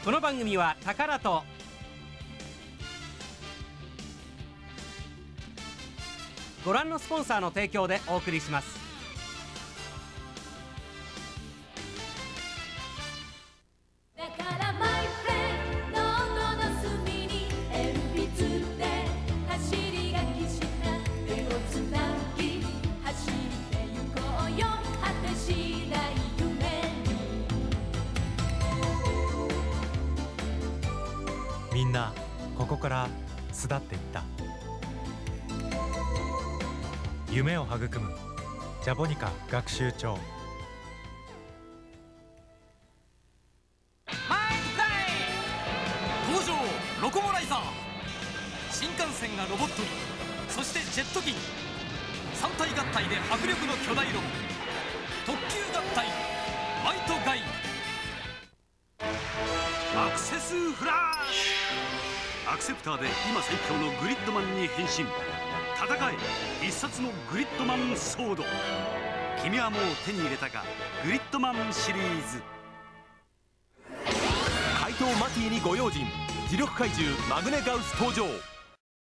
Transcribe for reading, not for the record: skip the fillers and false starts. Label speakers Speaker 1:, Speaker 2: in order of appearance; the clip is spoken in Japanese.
Speaker 1: この番組は宝とご覧のスポンサーの提供でお送りします。
Speaker 2: みんなここから巣立っていった。夢を育むジャポニカ学習帳。
Speaker 3: 登場ロコモライザー。新幹線がロボットに、そしてジェット機に。三体合体で迫力の巨大ロボ、特急合体マイトガイ。アクセスフラッシュ。アクセプターで今最強のグリッドマンに変身。戦え必殺のグリッドマンソード。君はもう手に入れたか、グリッドマンシリーズ。
Speaker 4: 怪盗マティにご用心。磁力怪獣マグネガウス登場。